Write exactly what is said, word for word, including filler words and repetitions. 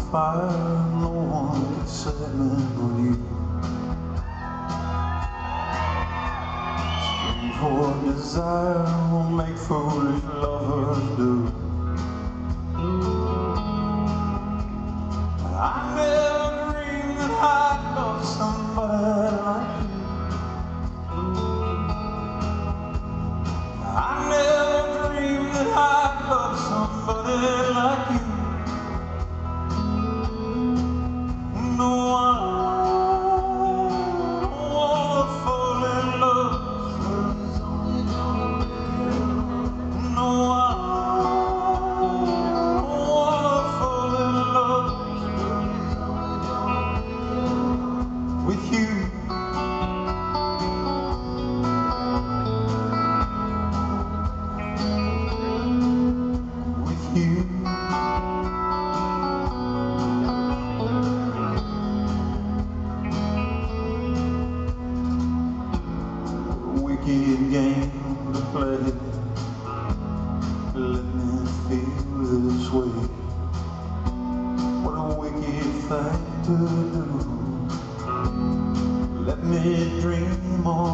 fire, no one can set me on you. Strange what desire will make foolish lovers do. I never dreamed that I'd love somebody like you. I never dreamed that I'd love somebody like you. No, I don't wanna fall in love. No, I don't wanna fall in love with you. With you. Wicked game to play. Let me feel this way. What a wicked thing to do. Let me dream on.